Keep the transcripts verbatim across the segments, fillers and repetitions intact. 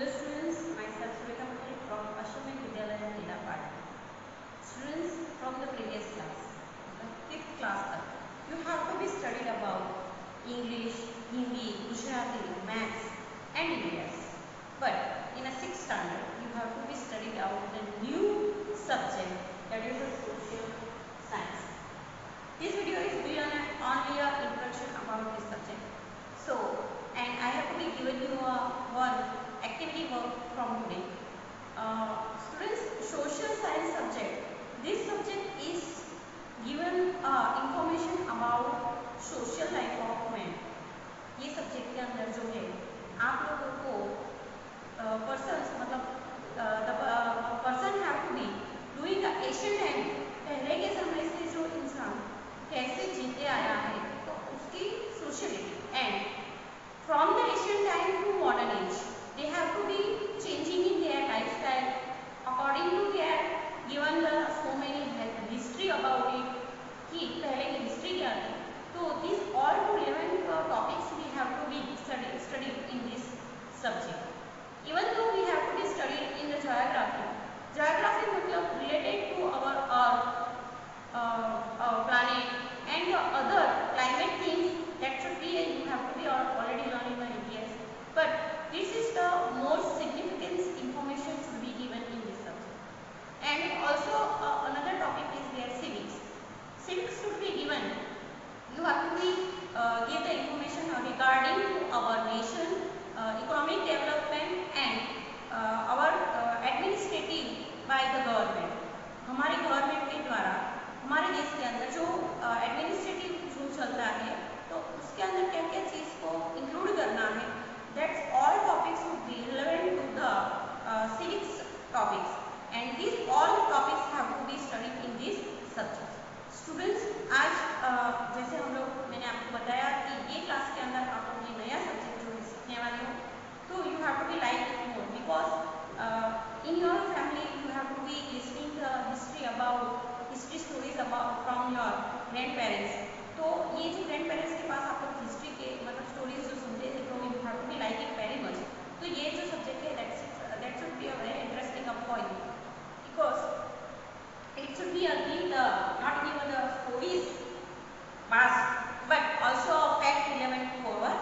Hello students, myself Sureka Patel from Ashwamedh Vidyalaya Nilapad. Students, from the previous class, the fifth class तक, you have to be studied about English, Hindi, Gujarati, Maths and E V S. But in a sixth standard, you have to be studied about the new subject, that is the social science. This video is beyond only a introduction about this subject. So, and I have to be given you a one activity work from today. Uh, students, social science subject. This subject is given uh, information about social life of man. ये subject के अंदर जो है आप लोगों को person मतलब the person have to be doing the Asian time, पहले के समय से जो इंसान कैसे जीते आया है तो उसकी sociality and from the Asian time to modern age they have to be changing in their lifestyle according to their given the so many history about it कि पहले की हिस्ट्री क्या थी. तो this all to relevant uh, topics we have to be study studied in this subject. Even though we have to be studied in the geography. Geography मतलब related to our earth, uh, our planet and the other climate things that should be you have to be already learned in the E V S. But this is the most significant information should be given in this subject. And also uh, another topic is there civics. Civics should be given. You have to be uh, give the information regarding to our nation, uh, economic development and uh, our uh, administrative by the government. हमारे government के द्वारा हमारे देश के अंदर जो administrative uh, जो चलता है तो उसके अंदर क्या क्या चीज़ को इंक्लूड करना है. That's all topics would be relevant to the civics topics and this all topics have to be studied in this subject. Students, आज uh, जैसे हम लोग मैंने आपको बताया कि ये क्लास के अंदर आप लोग ये नया सब्जेक्ट जो है सीखने वाले हो तो you have to be like it more because in your family you have to be listening the history about history stories about from your grand parents. तो ये जो ग्रैंड पेरेंट्स के पास आप लोग हिस्ट्री के मतलब स्टोरीज जो सुनते थे तो you have to be like it very much. तो ये जो सब्जेक्ट है that should be a very interesting up for you because it should be a give the not give the stories past but also a fact relevant to our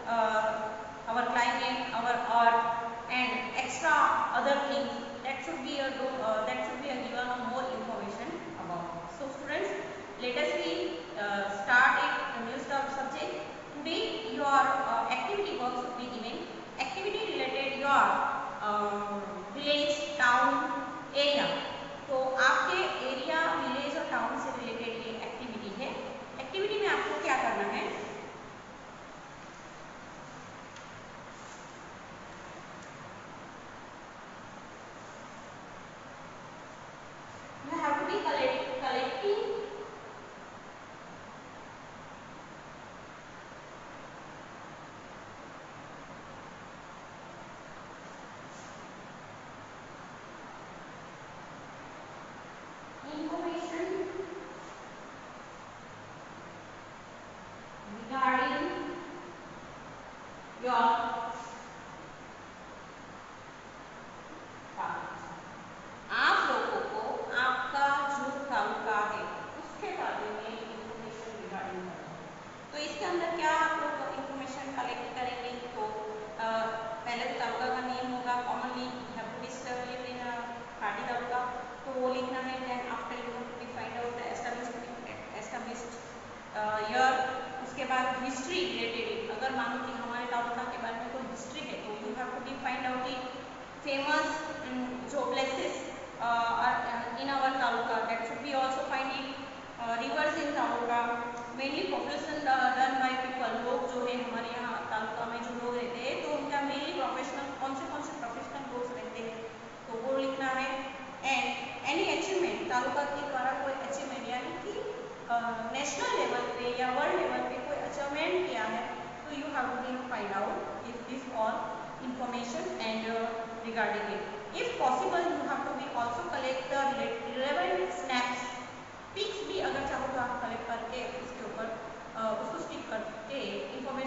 uh, our climate, our earth and extra other things that should be a uh, that should be a given a more information about. So students, let us be uh, start it the new subject. Today your uh, activity work should be given. Activity related your uh, village, town, area. तो आपके area, village और town से related ये activity है. Activity में आपको क्या करना है, you have to be collect, collecting information regarding your आप लोगों को आपका जो तालुका है उसके बारे में इंफॉर्मेशन रिगार्डिंग करना है. तो इसके अंदर क्या आप लोग इंफॉर्मेशन कलेक्ट करेंगे. तो आ, पहले तो तालुका का नेम होगा commonly have to be live in party taluka तो वो लिखना है. Then after you have to find out the established established year. उसके बाद हिस्ट्री रिलेटेड अगर मानो कि हमारे तालुका के बारे में कोई हिस्ट्री है तो you have to be find out it. Famous जो places in our taluka that should be also find it. Rivers in taluka mainly population run by people. लोग जो है हमारे यहाँ तालुका में जो लोग रहते हैं तो उनका मेनली प्रोफेशनल कौन से कौन से प्रोफेशनल लोग रहते हैं तो वो लिखना है. एंड एनी अचीवमेंट तालुका के द्वारा कोई अचीवमेंट यानी कि नेशनल लेवल पे या वर्ल्ड लेवल पे कोई अचीवमेंट किया है तो you have to find out if this all information and uh, regarding it. If possible, you have to be also collect the relevant snaps. Pics भी अगर चाहो तो आप कलेक्ट करके उसके ऊपर uh, उसको स्टिक करके इंफॉर्मेशन